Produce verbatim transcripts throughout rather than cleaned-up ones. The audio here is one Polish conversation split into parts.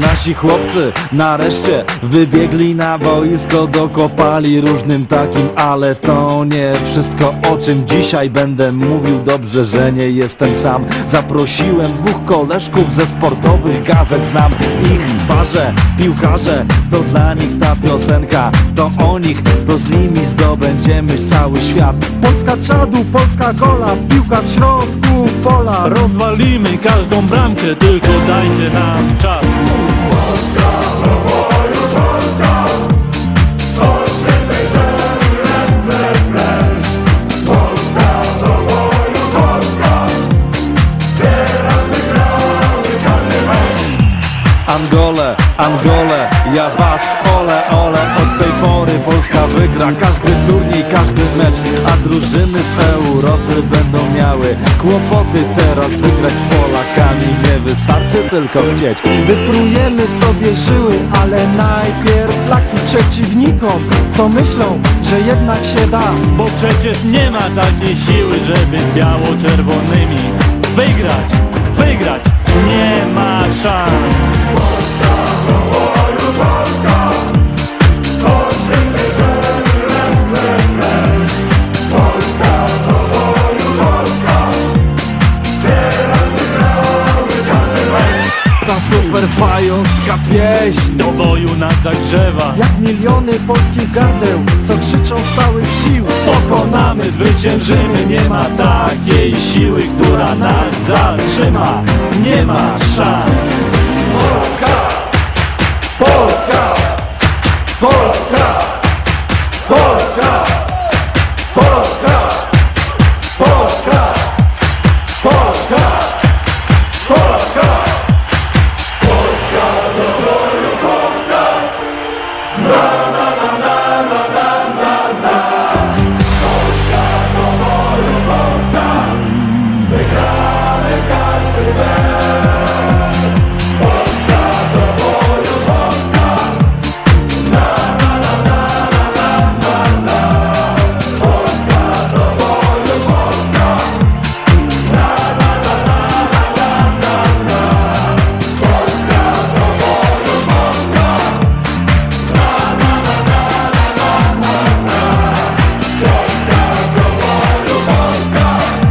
Nasi chłopcy nareszcie wybiegli na boisko, dokopali różnym takim, ale to nie wszystko, o czym dzisiaj będę mówił. Dobrze, że nie jestem sam. Zaprosiłem dwóch koleżków ze sportowych gazet, znam ich twarze. Piłkarze, to dla nich ta piosenka, to o nich, to z nimi zdobędziemy cały świat. Polska czadu, Polska gola, piłka w środku pola. Rozwalimy każdą bramkę, tylko dajcie nam czas. Polska do boju, Polska, do świętej ziemi ręce w plecz. Polska do boju, Polska, teraz wygrały każdy mecz. Angole, Angole, ja was ole, ole. Od tej pory Polska wygra każdy turniej, każdy mecz, a drużyny z Europy będą miały kłopoty teraz wygrać z Polakami. Nie wystarczy tylko chcieć. Wyprujemy sobie żyły, ale najpierw flaki przeciwnikom, co myślą, że jednak się da. Bo przecież nie ma takiej siły, żeby z biało-czerwonymi wygrać, wygrać nie ma szans. Polska do boju, Polska, do świętej ziemi ręce w plecz. Polska do boju, Polska, teraz wygrały każdy mecz. Ta super fajonska pieśń Do boju nas zagrzewa. Jak miliony polskich gardeł, co krzyczą z całych sił. Pokonamy, zwyciężymy, nie ma takiej siły, która nas zatrzyma. Nie ma szans. Polska, Polska, Polska, Polska, Polska, Polska, Polska, Polska, Polska do boju, Polska, na na na na na na na na. Polska do boju, Polska, wygramy każdy mecz. Polska do boju, Polska, na na na na na na na. Polska do boju, Polska, na na na na na na na. Polska do boju, Polska, na na na na na na na. Polska do boju, Polska,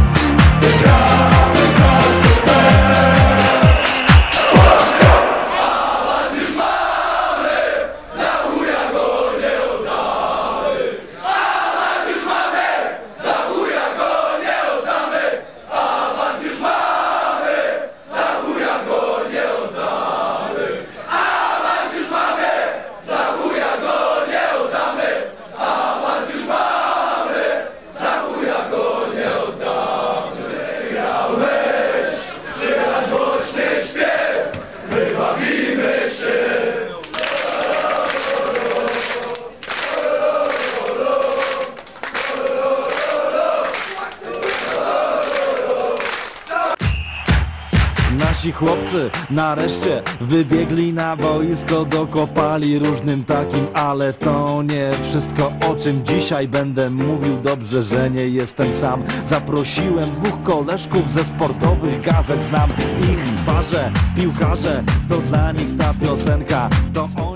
wygramy każdy mecz. Polska! Awans już mamy, za chuja go nie oddamy. Awans już mamy, za chuja go nie oddamy. Awans już mamy, za chuja go nie oddamy. Awans już mamy, za chuja go nie oddamy. Awans już mamy, za chuja go nie oddamy. Grałeś, słychać głośny śpiew, my bawimy się. Nasi chłopcy nareszcie wybiegli na boisko, dokopali różnym takim, ale to nie wszystko, o czym dzisiaj będę mówił. Dobrze, że nie jestem sam. Zaprosiłem dwóch koleżków ze sportowych gazet, znam ich twarze. Piłkarze, to dla nich ta piosenka, to o